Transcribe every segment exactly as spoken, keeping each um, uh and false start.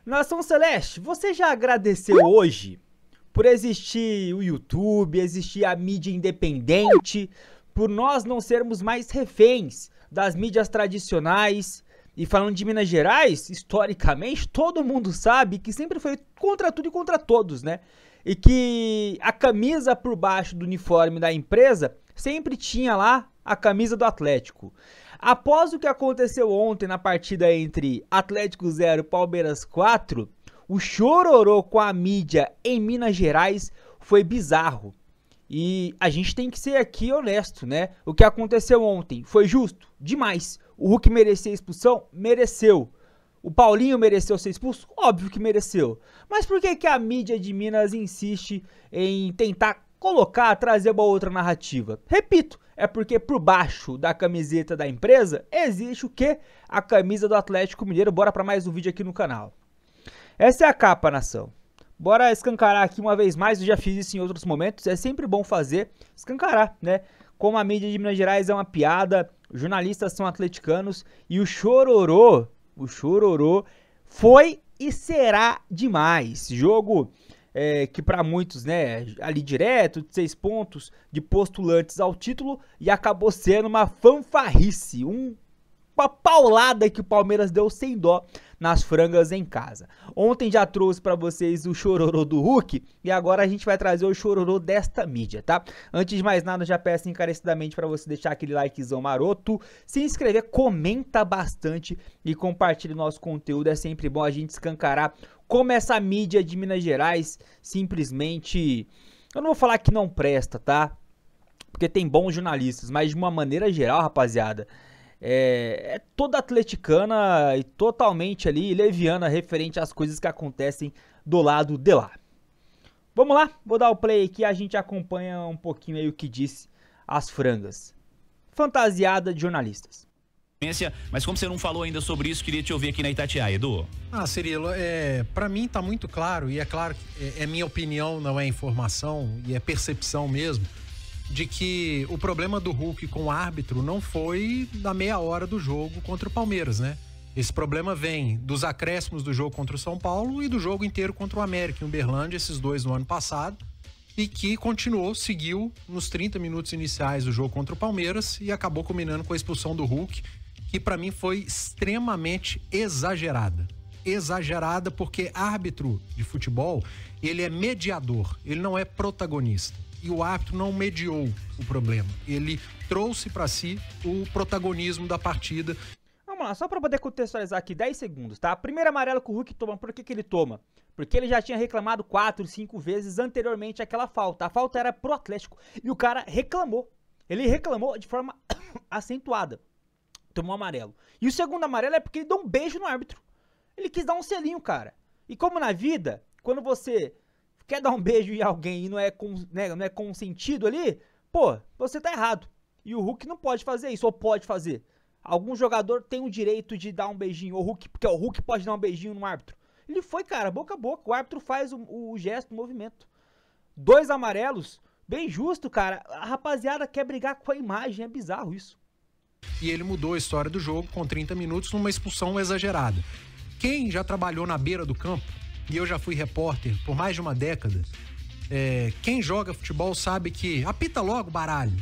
Nação Celeste, você já agradeceu hoje por existir o YouTube, existir a mídia independente, por nós não sermos mais reféns das mídias tradicionais? E falando de Minas Gerais, historicamente, todo mundo sabe que sempre foi contra tudo e contra todos, né? E que a camisa por baixo do uniforme da empresa sempre tinha lá a camisa do Atlético. Após o que aconteceu ontem na partida entre Atlético zero e Palmeiras quatro, o chororô com a mídia em Minas Gerais foi bizarro. E a gente tem que ser aqui honesto, né? O que aconteceu ontem foi justo? Demais. O Hulk merecia expulsão? Mereceu. O Paulinho mereceu ser expulso? Óbvio que mereceu. Mas por que que a mídia de Minas insiste em tentar colocar, trazer uma outra narrativa? Repito, é porque por baixo da camiseta da empresa existe o quê? A camisa do Atlético Mineiro. Bora para mais um vídeo aqui no canal. Essa é a capa, nação. Bora escancarar aqui uma vez mais, eu já fiz isso em outros momentos, é sempre bom fazer, escancarar, né? Como a mídia de Minas Gerais é uma piada, os jornalistas são atleticanos e o chororô, o chororô foi e será demais. Jogo é, que para muitos, né, ali direto, de seis pontos, de postulantes ao título, e acabou sendo uma fanfarrice, um, uma paulada que o Palmeiras deu sem dó nas frangas em casa. Ontem já trouxe para vocês o chororô do Hulk e agora a gente vai trazer o chororô desta mídia, tá? Antes de mais nada, já peço encarecidamente para você deixar aquele likezão maroto, se inscrever, comenta bastante e compartilhe nosso conteúdo. É sempre bom a gente escancarar como essa mídia de Minas Gerais simplesmente... Eu não vou falar que não presta, tá? Porque tem bons jornalistas, mas de uma maneira geral, rapaziada... É, é toda atleticana e totalmente ali leviana referente às coisas que acontecem do lado de lá. Vamos lá, vou dar o play aqui, a gente acompanha um pouquinho aí o que disse as frangas. Fantasiada de jornalistas. Mas como você não falou ainda sobre isso, queria te ouvir aqui na Itatiaia, Edu. Ah, Cirilo, é, pra mim tá muito claro, e é claro que é, é minha opinião, não é informação, e é percepção mesmo, de que o problema do Hulk com o árbitro não foi da meia hora do jogo contra o Palmeiras, né? Esse problema vem dos acréscimos do jogo contra o São Paulo e do jogo inteiro contra o América em Uberlândia, esses dois no ano passado, e que continuou, seguiu nos trinta minutos iniciais do jogo contra o Palmeiras e acabou culminando com a expulsão do Hulk, que pra mim foi extremamente exagerada. Exagerada porque árbitro de futebol, ele é mediador, ele não é protagonista. E o árbitro não mediou o problema. Ele trouxe para si o protagonismo da partida. Vamos lá, só para poder contextualizar aqui, dez segundos, tá? Primeiro amarelo que o Hulk toma, por que que ele toma? Porque ele já tinha reclamado quatro, cinco vezes anteriormente aquela falta. A falta era pro Atlético e o cara reclamou. Ele reclamou de forma acentuada. Tomou um amarelo. E o segundo amarelo é porque ele deu um beijo no árbitro. Ele quis dar um selinho, cara. E como na vida, quando você... quer dar um beijo em alguém e não é, com, né, não é consentido ali, pô, você tá errado. E o Hulk não pode fazer isso, ou pode fazer. Algum jogador tem o direito de dar um beijinho, ou Hulk, porque o Hulk pode dar um beijinho no árbitro. Ele foi, cara, boca a boca, o árbitro faz o, o gesto, o movimento. Dois amarelos, bem justo, cara. A rapaziada quer brigar com a imagem, é bizarro isso. E ele mudou a história do jogo com trinta minutos numa expulsão exagerada. Quem já trabalhou na beira do campo, e eu já fui repórter por mais de uma década, é, quem joga futebol sabe que apita logo baralho.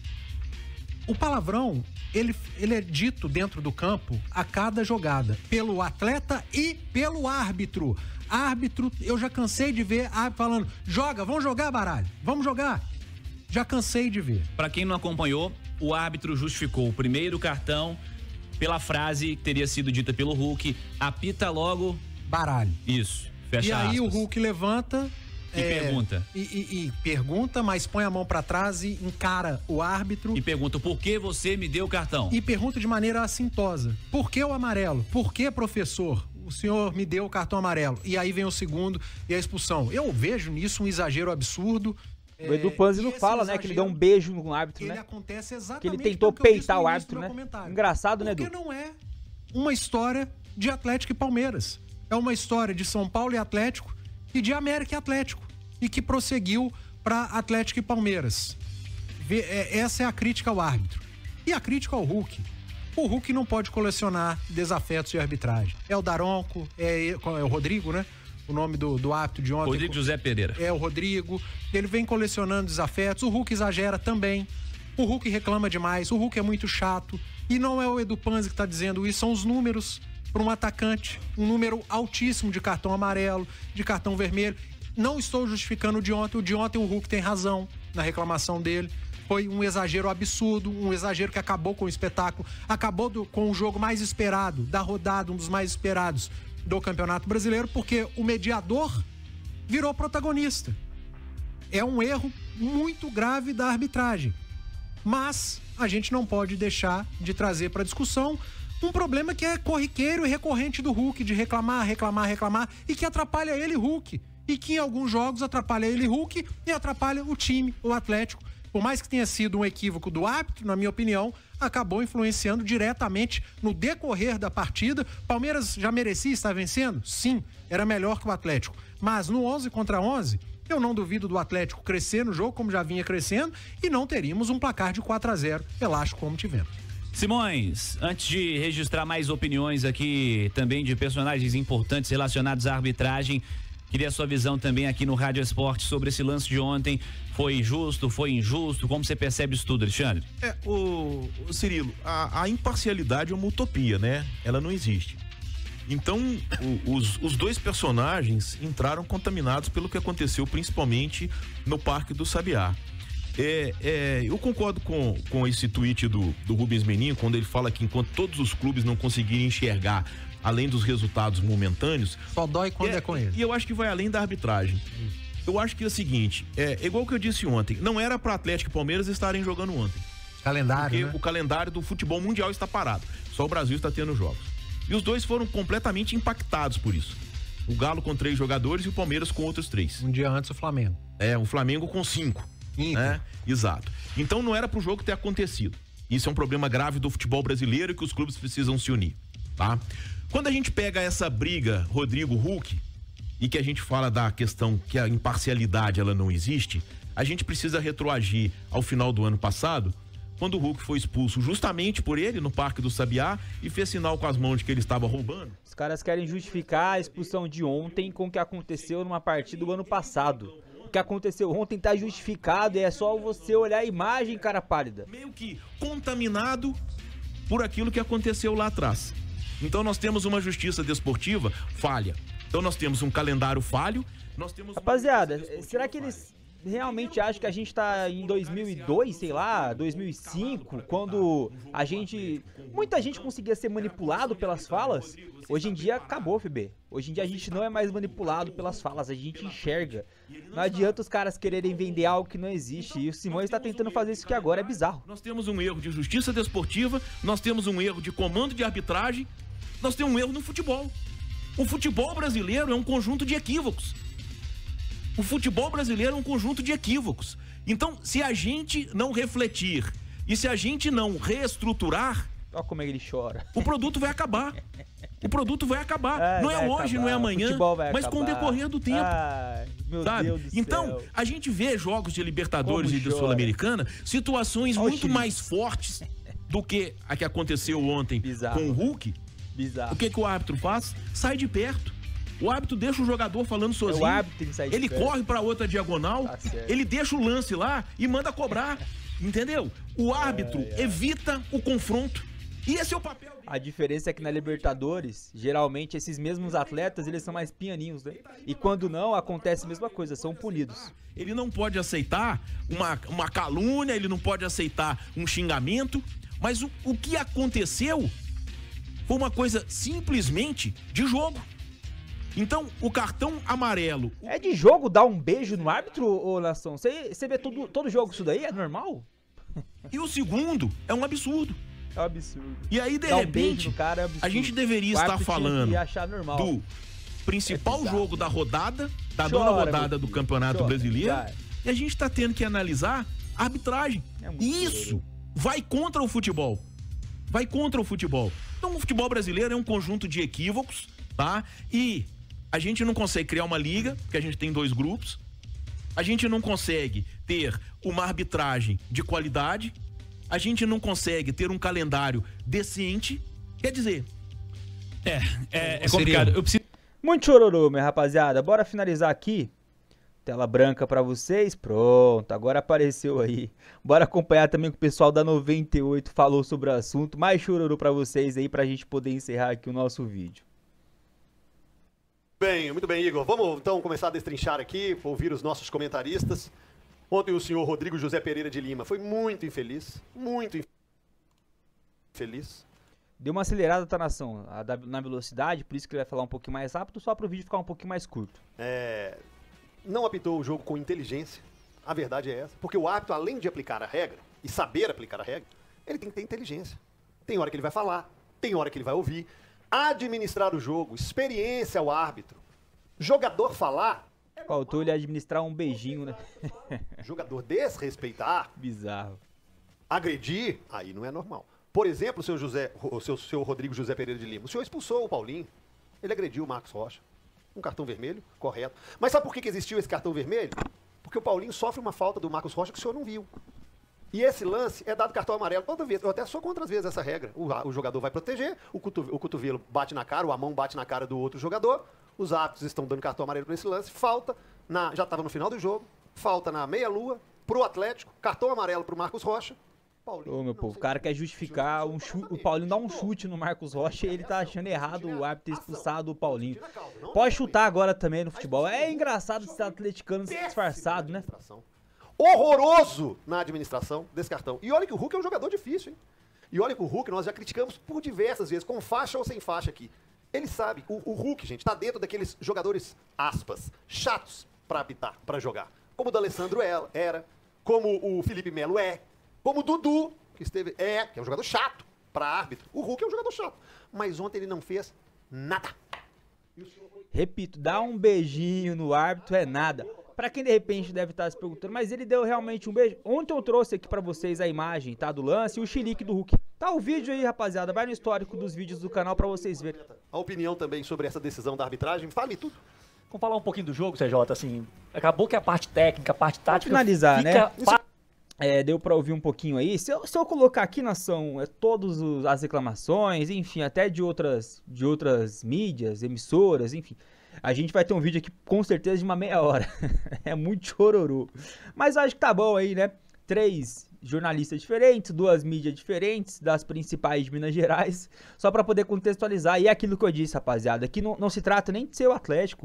O palavrão, ele, ele é dito dentro do campo a cada jogada, pelo atleta e pelo árbitro. Árbitro, eu já cansei de ver árbitro falando, joga, vamos jogar baralho, vamos jogar. Já cansei de ver. Para quem não acompanhou, o árbitro justificou o primeiro cartão pela frase que teria sido dita pelo Hulk, apita logo... baralho. Isso. Fecha e aí aspas. O Hulk levanta e é, pergunta e, e, e pergunta, mas põe a mão pra trás e encara o árbitro e pergunta por que você me deu o cartão e pergunta de maneira assintosa, por que o amarelo, por que, professor, o senhor me deu o cartão amarelo? E aí vem o segundo e a expulsão. Eu vejo nisso um exagero absurdo. O Edu Panzi não fala, né, que ele deu um beijo no árbitro, ele né? Acontece exatamente que ele tentou peitar o árbitro, né? Engraçado, né, Edu? Porque não é uma história de Atlético e Palmeiras. É uma história de São Paulo e Atlético e de América e Atlético. E que prosseguiu para Atlético e Palmeiras. Essa é a crítica ao árbitro. E a crítica ao Hulk. O Hulk não pode colecionar desafetos de arbitragem. É o Daronco, é, é o Rodrigo, né? O nome do, do árbitro de ontem. Rodrigo José Pereira. É o Rodrigo. Ele vem colecionando desafetos. O Hulk exagera também. O Hulk reclama demais. O Hulk é muito chato. E não é o Edu Panzi que está dizendo isso, são os números para um atacante. Um número altíssimo de cartão amarelo, de cartão vermelho. Não estou justificando o de ontem. O de ontem o Hulk tem razão na reclamação dele. Foi um exagero absurdo, um exagero que acabou com o espetáculo, acabou do, com o jogo mais esperado da rodada, um dos mais esperados do Campeonato Brasileiro, porque o mediador virou protagonista. É um erro muito grave da arbitragem. Mas a gente não pode deixar de trazer para discussão um problema que é corriqueiro e recorrente do Hulk, de reclamar, reclamar, reclamar, e que atrapalha ele, Hulk. E que em alguns jogos atrapalha ele, Hulk, e atrapalha o time, o Atlético. Por mais que tenha sido um equívoco do árbitro, na minha opinião, acabou influenciando diretamente no decorrer da partida. Palmeiras já merecia estar vencendo? Sim, era melhor que o Atlético. Mas no onze contra onze, eu não duvido do Atlético crescer no jogo, como já vinha crescendo, e não teríamos um placar de quatro a zero, elástico como tivemos. Simões, antes de registrar mais opiniões aqui, também de personagens importantes relacionados à arbitragem, queria a sua visão também aqui no Rádio Esporte sobre esse lance de ontem. Foi justo, foi injusto? Como você percebe isso tudo, Alexandre? É, o, o Cirilo, a, a imparcialidade é uma utopia, né? Ela não existe. Então, o, os, os dois personagens entraram contaminados pelo que aconteceu, principalmente no Parque do Sabiá. É, é, eu concordo com, com esse tweet do, do Rubens Menin, quando ele fala que enquanto todos os clubes não conseguirem enxergar além dos resultados momentâneos... Só dói quando é, é com ele. E eu acho que vai além da arbitragem. Eu acho que é o seguinte, é igual que eu disse ontem, não era para Atlético e Palmeiras estarem jogando ontem. Calendário, Porque né? o calendário do futebol mundial está parado. Só o Brasil está tendo jogos. E os dois foram completamente impactados por isso. O Galo com três jogadores e o Palmeiras com outros três. Um dia antes o Flamengo. É, o Flamengo com cinco. Né? Exato. Então não era pro jogo ter acontecido. Isso é um problema grave do futebol brasileiro e que os clubes precisam se unir, tá? Quando a gente pega essa briga Rodrigo Hulk e que a gente fala da questão que a imparcialidade ela não existe, a gente precisa retroagir ao final do ano passado, quando o Hulk foi expulso justamente por ele no Parque do Sabiá e fez sinal com as mãos de que ele estava roubando. Os caras querem justificar a expulsão de ontem com o que aconteceu numa partida do ano passado. O que aconteceu ontem tá justificado e é só você olhar a imagem, cara pálida. Meio que contaminado por aquilo que aconteceu lá atrás. Então nós temos uma justiça desportiva falha. Então nós temos um calendário falho, nós temos... Rapaziada, será que eles realmente acham que a gente tá em dois mil e dois, sei lá, dois mil e cinco, quando a gente... Muita gente conseguia ser manipulado pelas falas? Hoje em dia acabou, F B. Hoje em dia a gente não é mais manipulado pelas falas, a gente enxerga. Não adianta os caras quererem vender algo que não existe. E o Simões está tentando fazer isso aqui agora, é bizarro. Nós temos um erro de justiça desportiva, nós temos um erro de comando de arbitragem, nós temos um erro no futebol. O futebol brasileiro é um conjunto de equívocos. O futebol brasileiro é um conjunto de equívocos. Então, se a gente não refletir e se a gente não reestruturar, olha como é que ele chora. O produto vai acabar. O produto vai acabar. Ai, não é hoje, acabar. Não é amanhã, mas acabar. com o decorrer do tempo. Ai, meu sabe? Deus do então, céu. a gente vê jogos de Libertadores Como e de chora. Sul-Americana, situações Olha muito mais fortes do que a que aconteceu ontem Bizarro. com o Hulk. Bizarro. O que, que o árbitro faz? Sai de perto. O árbitro deixa o jogador falando sozinho. É o árbitro que sai de ele perto. corre pra outra diagonal, Tá certo. ele deixa o lance lá e manda cobrar. Entendeu? O árbitro É, é. evita o confronto. E esse é o papel dele. A diferença é que na Libertadores, geralmente esses mesmos atletas, eles são mais pianinhos, né? E quando não, acontece a mesma coisa, são punidos. Ele não pode aceitar uma, uma calúnia, ele não pode aceitar um xingamento, mas o, o que aconteceu foi uma coisa simplesmente de jogo. Então, o cartão amarelo... É de jogo dar um beijo no árbitro, ô Nação? Você vê todo, todo jogo isso daí? É normal? E o segundo é um absurdo. É um absurdo. E aí, de Dar um beijo repente, no cara é absurdo. a gente deveria O estar árbitro tinha falando que achar normal. do principal É bizarro. jogo da rodada, da Chora, nona rodada meu do filho. Campeonato Chora, Brasileiro, vai. e a gente está tendo que analisar a arbitragem. É muito E isso vai contra o futebol. Vai contra o futebol. Então, o futebol brasileiro é um conjunto de equívocos, tá? E a gente não consegue criar uma liga, porque a gente tem dois grupos. A gente não consegue ter uma arbitragem de qualidade. a gente não consegue ter um calendário decente, quer dizer... É, é, é complicado. Eu preciso... Muito chororô, minha rapaziada. Bora finalizar aqui. Tela branca pra vocês. Pronto, agora apareceu aí. Bora acompanhar também o que o pessoal da noventa e oito falou sobre o assunto. Mais chororô pra vocês aí, pra gente poder encerrar aqui o nosso vídeo. Bem, muito bem, Igor. Vamos então começar a destrinchar aqui, ouvir os nossos comentaristas. Ontem o senhor Rodrigo José Pereira de Lima foi muito infeliz, muito infeliz. Deu uma acelerada, tá, nação, na velocidade, por isso que ele vai falar um pouquinho mais rápido, só para o vídeo ficar um pouquinho mais curto. É, não apitou o jogo com inteligência, a verdade é essa. Porque o árbitro, além de aplicar a regra, e saber aplicar a regra, ele tem que ter inteligência. Tem hora que ele vai falar, tem hora que ele vai ouvir. Administrar o jogo, experiência ao árbitro. Jogador falar... Faltou ele administrar um beijinho, né? Jogador desrespeitar... Bizarro. Agredir, aí não é normal. Por exemplo, o seu, José, o seu, seu Rodrigo José Pereira de Lima, o senhor expulsou o Paulinho, ele agrediu o Marcos Rocha. Um cartão vermelho, correto. Mas sabe por que existiu esse cartão vermelho? Porque o Paulinho sofre uma falta do Marcos Rocha que o senhor não viu. E esse lance é dado cartão amarelo toda vez. Eu até sou contra as vezes essa regra. O, o jogador vai proteger, o cotovelo, o cotovelo bate na cara, ou a mão bate na cara do outro jogador. Os árbitros estão dando cartão amarelo para esse lance. Falta, na, já estava no final do jogo, falta na meia-lua, pro Atlético, cartão amarelo pro Marcos Rocha. Paulinho, Ô, meu povo, o cara quer justificar um chute, o Paulinho dá um chute no Marcos Rocha e ele tá achando errado o árbitro ter expulsado o Paulinho. Pode chutar agora também no futebol. É engraçado esse atleticano disfarçado, né? Horroroso na administração desse cartão. E olha que o Hulk é um jogador difícil, hein? E olha que o Hulk nós já criticamos por diversas vezes, com faixa ou sem faixa aqui. Ele sabe, o, o Hulk, gente, tá dentro daqueles jogadores, aspas, chatos pra apitar, pra jogar. Como o D'Alessandro era, como o Felipe Melo é, como o Dudu, que esteve, é, que é um jogador chato pra árbitro. O Hulk é um jogador chato. Mas ontem ele não fez nada. Repito, dar um beijinho no árbitro é nada. Pra quem de repente deve estar se perguntando, mas ele deu realmente um beijo. Ontem eu trouxe aqui pra vocês a imagem, tá, do lance e o chilique do Hulk. Tá o vídeo aí, rapaziada, vai no histórico dos vídeos do canal pra vocês verem. A opinião também sobre essa decisão da arbitragem, fale tudo. Vamos falar um pouquinho do jogo, C J, assim, acabou que a parte técnica, a parte tática... Pra finalizar, fica... né? É, deu pra ouvir um pouquinho aí. Se eu, se eu colocar aqui, nação, é, todas as reclamações, enfim, até de outras, de outras mídias, emissoras, enfim... A gente vai ter um vídeo aqui com certeza de uma meia hora. É muito chororô. Mas eu acho que tá bom aí, né? Três jornalistas diferentes, duas mídias diferentes, das principais de Minas Gerais, só pra poder contextualizar. E é aquilo que eu disse, rapaziada, aqui não, não se trata nem de ser o Atlético.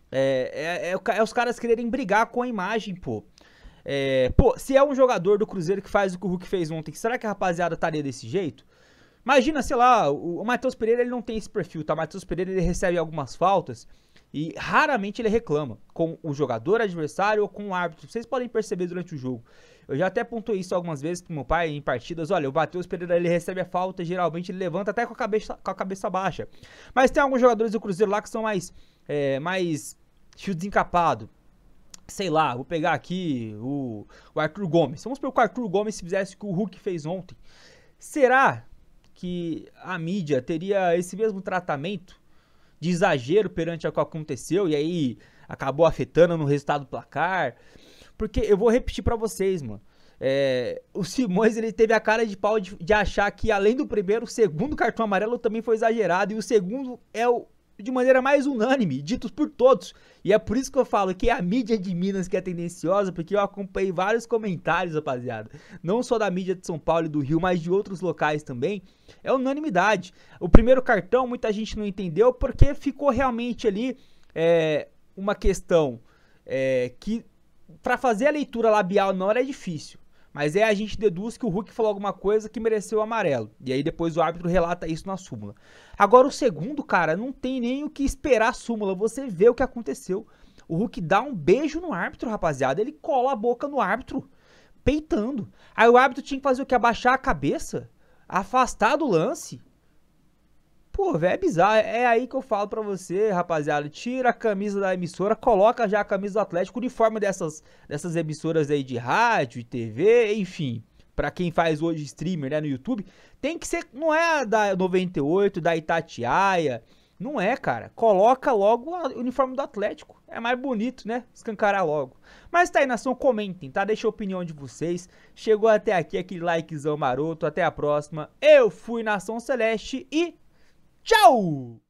É, é, é, é os caras quererem brigar com a imagem, pô. É, pô, se é um jogador do Cruzeiro que faz o que o Hulk fez ontem, será que a rapaziada estaria desse jeito? Imagina, sei lá, o, o Matheus Pereira ele não tem esse perfil, tá? O Matheus Pereira ele recebe algumas faltas e raramente ele reclama com o jogador adversário ou com o árbitro. Vocês podem perceber durante o jogo. Eu já até pontuei isso algumas vezes pro meu pai em partidas. Olha, o Matheus Pereira ele recebe a falta, geralmente ele levanta até com a cabeça, com a cabeça baixa. Mas tem alguns jogadores do Cruzeiro lá que são mais, é, mais fio desencapado. Sei lá, vou pegar aqui o, o Arthur Gomes. Vamos supor que o Arthur Gomes fizesse o que o Hulk fez ontem. Será que a mídia teria esse mesmo tratamento de exagero perante o que aconteceu e aí acabou afetando no resultado do placar? Porque eu vou repetir pra vocês, mano. É, o Simões ele teve a cara de pau de, de achar que além do primeiro, o segundo cartão amarelo também foi exagerado e o segundo é o de maneira mais unânime, ditos por todos. E é por isso que eu falo que é a mídia de Minas que é tendenciosa, porque eu acompanhei vários comentários, rapaziada. Não só da mídia de São Paulo e do Rio, mas de outros locais também. É unanimidade. O primeiro cartão muita gente não entendeu porque ficou realmente ali é, uma questão é, que para fazer a leitura labial na hora é difícil. Mas é a gente deduz que o Hulk falou alguma coisa que mereceu o amarelo. E aí depois o árbitro relata isso na súmula. Agora o segundo, cara, não tem nem o que esperar a súmula. Você vê o que aconteceu. O Hulk dá um beijo no árbitro, rapaziada. Ele cola a boca no árbitro, peitando. Aí o árbitro tinha que fazer o que? Abaixar a cabeça? Afastar do lance? Pô, velho, é bizarro. É aí que eu falo pra você, rapaziada. Tira a camisa da emissora, coloca já a camisa do Atlético, o uniforme dessas, dessas emissoras aí de rádio e T V, enfim. Pra quem faz hoje streamer, né, no YouTube. Tem que ser, não é da noventa e oito, da Itatiaia, Não é, cara. Coloca logo o uniforme do Atlético. É mais bonito, né? Escancarar logo. Mas tá aí, nação, comentem, tá? Deixa a opinião de vocês. Chegou até aqui, aquele likezão maroto. Até a próxima. Eu fui, Nação Celeste, e tchau!